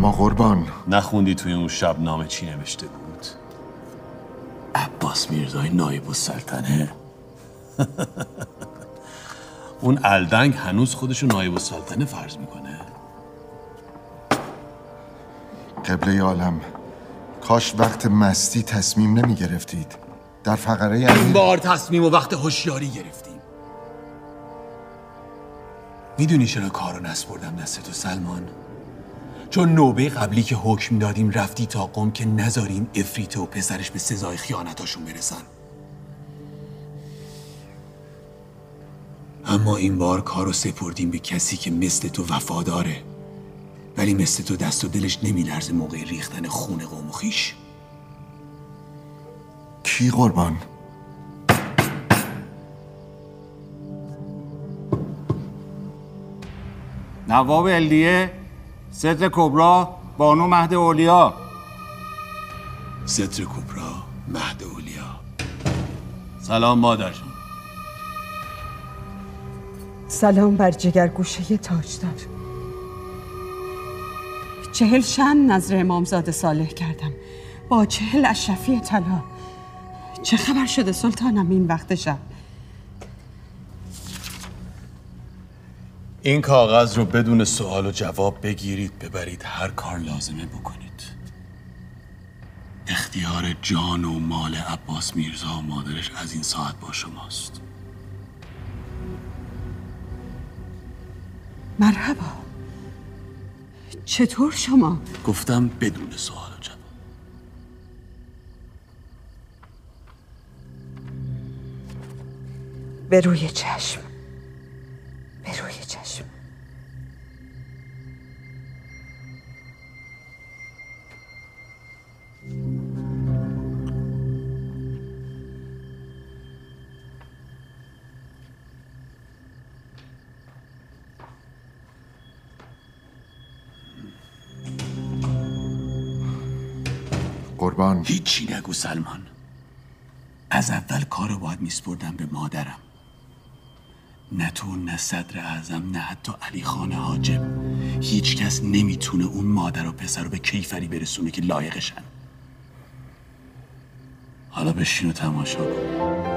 اما قربان، نخوندی توی اون شب نامه چی نوشته بود؟ عباس میرزای نایب السلطنه. اون الدنگ هنوز خودشو نایب السلطنه فرض میکنه. قبله عالم، کاش وقت مستی تصمیم نمی گرفتید. در فقره این بار تصمیم و وقت هوشیاری گرفتیم. میدونی چرا کارو نسپردم دست تو سلمان؟ چون نوبه قبلی که حکم دادیم رفتی تا قم که نذاریم افریته و پسرش به سزای خیانتاشون برسن. اما این بار کارو سپردیم به کسی که مثل تو وفاداره، ولی مثل تو دست و دلش نمیلرزه موقع ریختن خون قوم و خویش. کی قربان؟ نواب الدیه، صدر کبرا، بانو مهد اولیا. صدر کبرا، مهد اولیا. سلام مادر. سلام بر جگرگوشه تاجدار. 40 شن نظر امامزاده صالح کردم با 40 اشرفی طلا. چه خبر شده سلطانم این وقت شب؟ این کاغذ رو بدون سوال و جواب بگیرید، ببرید هر کار لازمه بکنید. اختیار جان و مال عباس میرزا و مادرش از این ساعت با شماست. مرحبا. چطور شما؟ گفتم بدون سوال و جواب. به روی چشم، به روی چشم. قربان، هیچی نگو سلمان. از اول کارو باید میسپردم به مادرم. نه تو، نه صدر اعظم، نه حتی علی خان حاجب. هیچ کس نمیتونه اون مادر و پسر رو به کیفری برسونه که لایقشن. حالا بشین و تماشا کن.